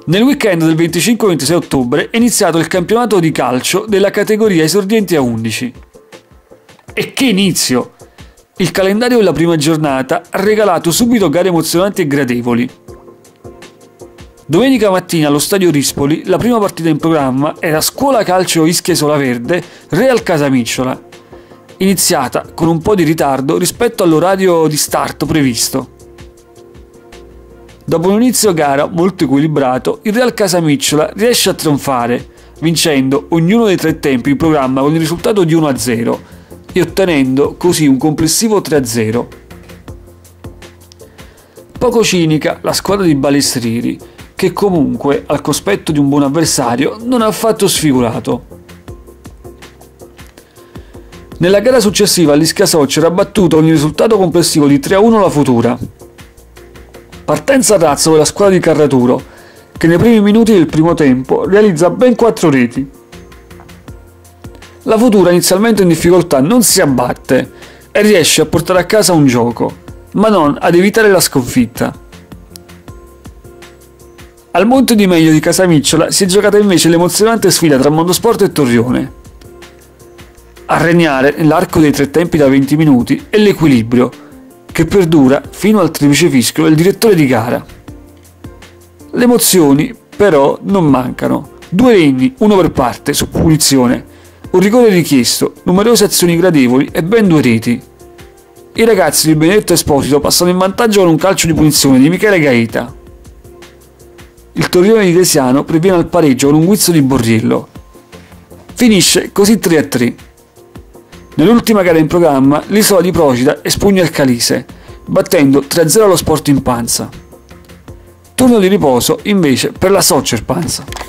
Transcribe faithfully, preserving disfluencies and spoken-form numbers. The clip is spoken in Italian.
Nel weekend del venticinque ventisei ottobre è iniziato il campionato di calcio della categoria esordienti a undici. E che inizio! Il calendario della prima giornata ha regalato subito gare emozionanti e gradevoli. Domenica mattina allo stadio Rispoli la prima partita in programma era Scuola Calcio Ischia Isola Verde Real Casamicciola, iniziata con un po' di ritardo rispetto all'orario di start previsto. Dopo un inizio gara molto equilibrato, il Real Casamicciola riesce a trionfare, vincendo ognuno dei tre tempi in programma con il risultato di uno a zero e ottenendo così un complessivo tre a zero. Poco cinica la squadra di Balestriri, che comunque, al cospetto di un buon avversario, non ha affatto sfigurato. Nella gara successiva l'Ischia Soccer ha battuto con il risultato complessivo di tre a uno la Futura. Partenza a razzo per la squadra di Carraturo, che nei primi minuti del primo tempo realizza ben quattro reti. La Futura, inizialmente in difficoltà, non si abbatte e riesce a portare a casa un gioco, ma non ad evitare la sconfitta. Al Monte di Meglio di Casamicciola si è giocata invece l'emozionante sfida tra Mondosport e Torrione. A regnare nell'arco dei tre tempi da venti minuti è l'equilibrio, che perdura fino al triplice fischio del direttore di gara. Le emozioni, però, non mancano. Due regni, uno per parte, su punizione, un rigore richiesto, numerose azioni gradevoli e ben due reti. I ragazzi di Benedetto Esposito passano in vantaggio con un calcio di punizione di Michele Gaeta. Il Torrione di Desiano previene al pareggio con un guizzo di Borriello. Finisce così tre a tre. Nell'ultima gara in programma, l'Isola di Procida espugna il Calise, battendo tre a zero allo Sporting Panza. Turno di riposo invece per la Soccer Panza.